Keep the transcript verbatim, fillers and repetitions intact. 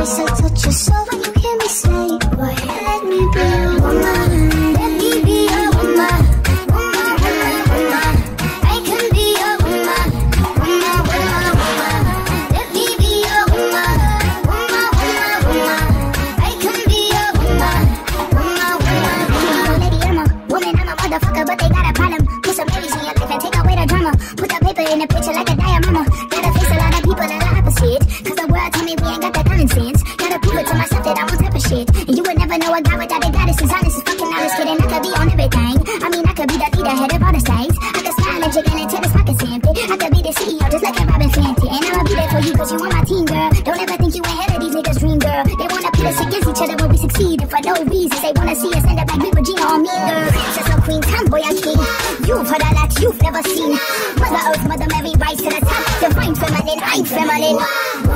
voice, I touch your soul when you hear me say, boy, let me be a woman. Let me be a woman. Woman, woman, woman. I can be a woman. Woman, woman, woman. Let me be a woman. Woman, woman, woman. I can be a woman. Woman, woman, woman. Lady, I'm a woman, I'm a motherfucker, but they got a problem. Put some ladies in your life and take away the drama. Put the paper in the picture like a diorama. Gotta face a lot of people that are opposite, cause the world tell me we ain't got that common sense. Gotta prove it to myself that I'm on type of shit. And you would never know a guy without a goddess is honest as fucking honest. Kidding, I could be on everything. I mean, I could be the leader, head of all the sides. I could smile and jiggle until his pockets empty. I could be the C E O just like a Robin Fenty. And I'ma be there for you cause you on my team, girl. Don't ever think you ahead of these niggas' dream, girl. They wanna pit us against each other when we succeed, and for no reason. They wanna see us end up like we Regina or me, girl. Princess or queen, tomboy or king. You've heard a lot you've never seen. Mother Earth, Mother Mary, rise to the top. Divine feminine, I'm feminine.